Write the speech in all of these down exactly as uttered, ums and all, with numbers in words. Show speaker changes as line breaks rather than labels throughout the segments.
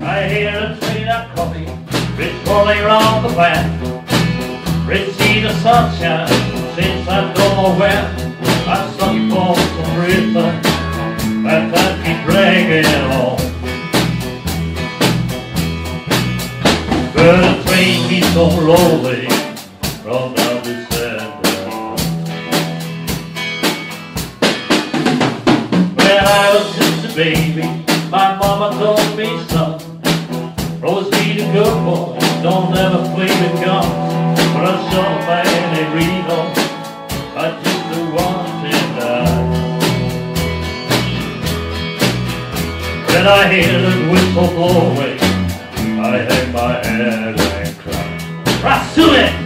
I hear a train of coffee, it's rolling around the bend. See the sunshine since I don't know when. I'm stuck in Folsom River, that time keep dragging on. But the train keeps on rolling from down the center. When I was just a baby, my mama told me, son, always be the good boy, don't ever play with guns. But I saw by any reason, I just the one to die. When I hear the whistle blow away, I hang my head and cry. Rasuli!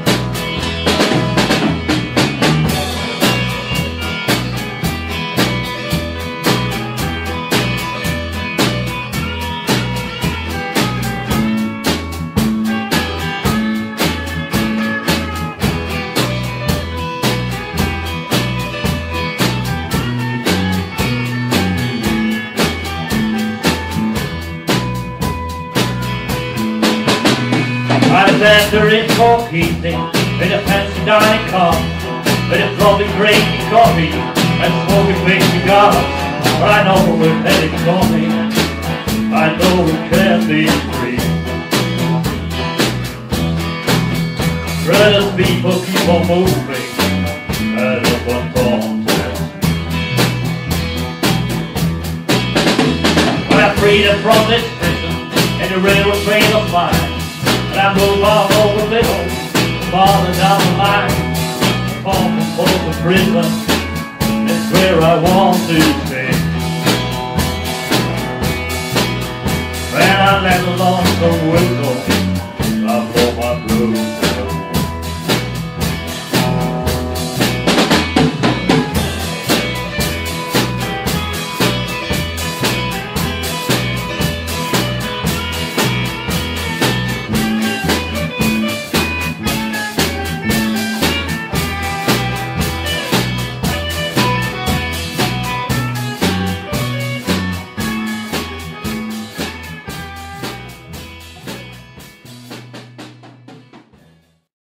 I was after it for evening in a fancy dining car, with a frothy drinking coffee and smoking big cigars. But I know we're headed for me, I know we can't be free. Brothers, people keep on moving out of one contest. When I freedom from this prison and the railroad train of mine, and I move on over the middle, farther down the line. From the Folsom prison, it's where I want to stay. When I let the lonesome whistle